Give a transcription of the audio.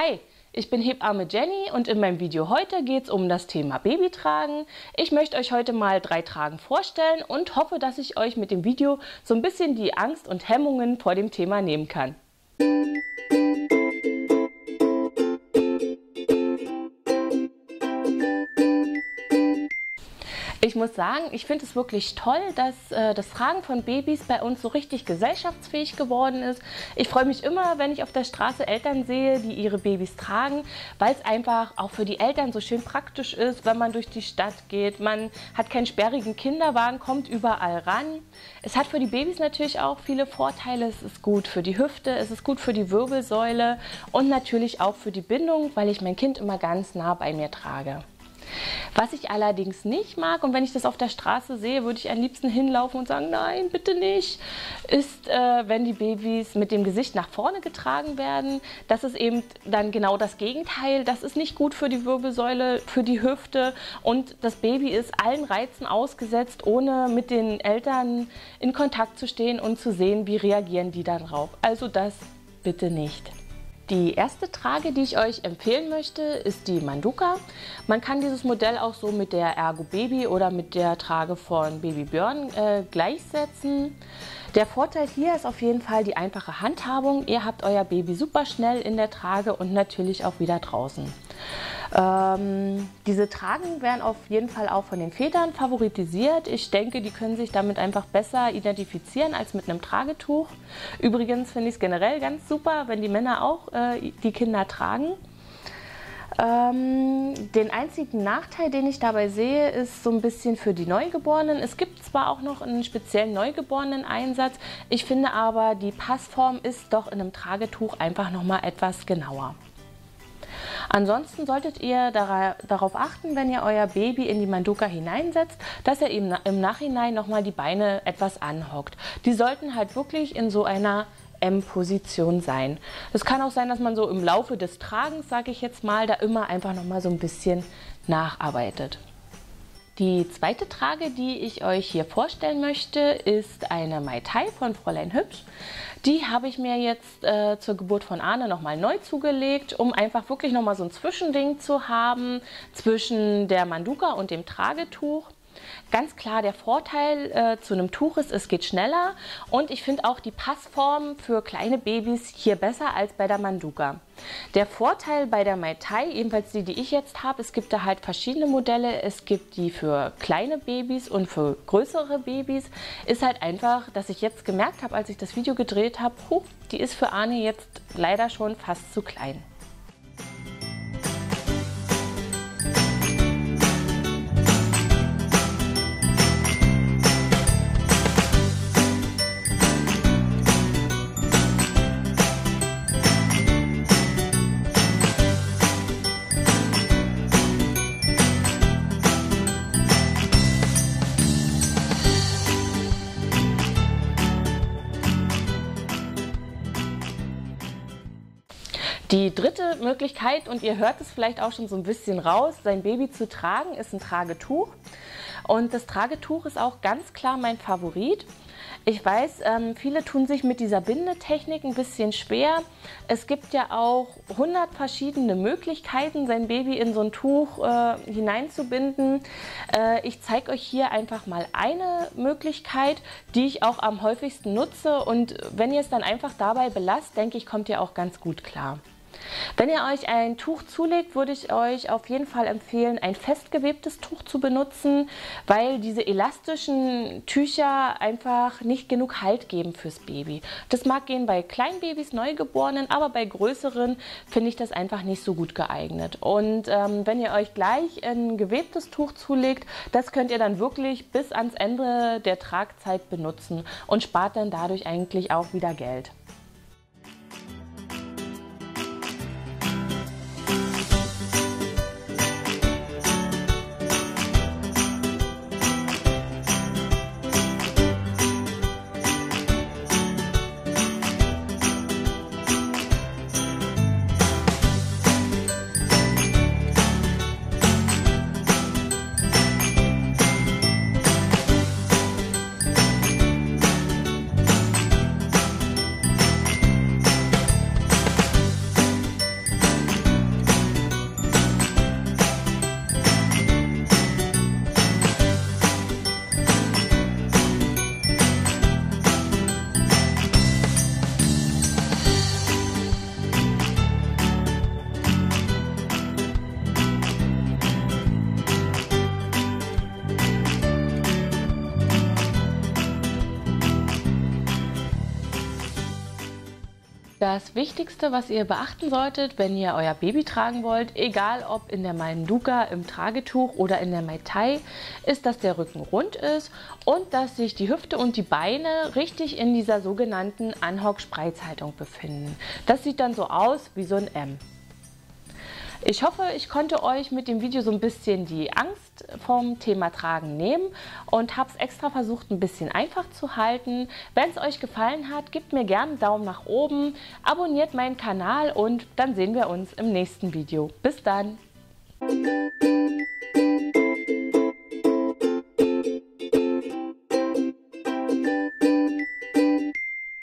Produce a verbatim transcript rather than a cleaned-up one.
Hi, ich bin Hebamme Jenny und in meinem Video heute geht es um das Thema Babytragen. Ich möchte euch heute mal drei Tragen vorstellen und hoffe, dass ich euch mit dem Video so ein bisschen die Angst und Hemmungen vor dem Thema nehmen kann. Ich muss sagen, ich finde es wirklich toll, dass äh, das Tragen von Babys bei uns so richtig gesellschaftsfähig geworden ist. Ich freue mich immer, wenn ich auf der Straße Eltern sehe, die ihre Babys tragen, weil es einfach auch für die Eltern so schön praktisch ist, wenn man durch die Stadt geht. Man hat keinen sperrigen Kinderwagen, kommt überall ran. Es hat für die Babys natürlich auch viele Vorteile. Es ist gut für die Hüfte, es ist gut für die Wirbelsäule und natürlich auch für die Bindung, weil ich mein Kind immer ganz nah bei mir trage. Was ich allerdings nicht mag, und wenn ich das auf der Straße sehe, würde ich am liebsten hinlaufen und sagen, nein, bitte nicht, ist, äh, wenn die Babys mit dem Gesicht nach vorne getragen werden. Das ist eben dann genau das Gegenteil. Das ist nicht gut für die Wirbelsäule, für die Hüfte, und das Baby ist allen Reizen ausgesetzt, ohne mit den Eltern in Kontakt zu stehen und zu sehen, wie reagieren die darauf. Also das bitte nicht. Die erste Trage, die ich euch empfehlen möchte, ist die Manduka. Man kann dieses Modell auch so mit der Ergo Baby oder mit der Trage von Baby Björn äh, gleichsetzen. Der Vorteil hier ist auf jeden Fall die einfache Handhabung. Ihr habt euer Baby super schnell in der Trage und natürlich auch wieder draußen. Ähm, diese Tragen werden auf jeden Fall auch von den Vätern favoritisiert. Ich denke, die können sich damit einfach besser identifizieren als mit einem Tragetuch. Übrigens finde ich es generell ganz super, wenn die Männer auch äh, die Kinder tragen. Ähm, den einzigen Nachteil, den ich dabei sehe, ist so ein bisschen für die Neugeborenen. Es gibt zwar auch noch einen speziellen Neugeborenen-Einsatz, ich finde aber, die Passform ist doch in einem Tragetuch einfach noch mal etwas genauer. Ansonsten solltet ihr darauf achten, wenn ihr euer Baby in die Manduka hineinsetzt, dass ihr eben im Nachhinein nochmal die Beine etwas anhockt. Die sollten halt wirklich in so einer M-Position sein. Es kann auch sein, dass man so im Laufe des Tragens, sage ich jetzt mal, da immer einfach nochmal so ein bisschen nacharbeitet. Die zweite Trage, die ich euch hier vorstellen möchte, ist eine Mai Tai von Fräulein Hübsch. Die habe ich mir jetzt äh, zur Geburt von Arne nochmal neu zugelegt, um einfach wirklich nochmal so ein Zwischending zu haben zwischen der Manduka und dem Tragetuch. Ganz klar, der Vorteil äh, zu einem Tuch ist, es geht schneller, und ich finde auch die Passform für kleine Babys hier besser als bei der Manduka. Der Vorteil bei der Mai Tai, ebenfalls die, die ich jetzt habe, es gibt da halt verschiedene Modelle. Es gibt die für kleine Babys und für größere Babys. Ist halt einfach, dass ich jetzt gemerkt habe, als ich das Video gedreht habe, huh, die ist für Arne jetzt leider schon fast zu klein. Die dritte Möglichkeit, und ihr hört es vielleicht auch schon so ein bisschen raus, sein Baby zu tragen, ist ein Tragetuch. Und das Tragetuch ist auch ganz klar mein Favorit. Ich weiß, ähm, viele tun sich mit dieser Bindetechnik ein bisschen schwer. Es gibt ja auch hundert verschiedene Möglichkeiten, sein Baby in so ein Tuch äh, hineinzubinden. Äh, ich zeige euch hier einfach mal eine Möglichkeit, die ich auch am häufigsten nutze. Und wenn ihr es dann einfach dabei belasst, denke ich, kommt ihr auch ganz gut klar. Wenn ihr euch ein Tuch zulegt, würde ich euch auf jeden Fall empfehlen, ein festgewebtes Tuch zu benutzen, weil diese elastischen Tücher einfach nicht genug Halt geben fürs Baby. Das mag gehen bei Kleinbabys, Neugeborenen, aber bei größeren finde ich das einfach nicht so gut geeignet. Und ähm, wenn ihr euch gleich ein gewebtes Tuch zulegt, das könnt ihr dann wirklich bis ans Ende der Tragzeit benutzen und spart dann dadurch eigentlich auch wieder Geld. Das Wichtigste, was ihr beachten solltet, wenn ihr euer Baby tragen wollt, egal ob in der Mainduka, im Tragetuch oder in der Mai Tai, ist, dass der Rücken rund ist und dass sich die Hüfte und die Beine richtig in dieser sogenannten Anhock-Spreizhaltung befinden. Das sieht dann so aus wie so ein M. Ich hoffe, ich konnte euch mit dem Video so ein bisschen die Angst vom Thema Tragen nehmen und habe es extra versucht, ein bisschen einfach zu halten. Wenn es euch gefallen hat, gebt mir gerne einen Daumen nach oben, abonniert meinen Kanal und dann sehen wir uns im nächsten Video. Bis dann!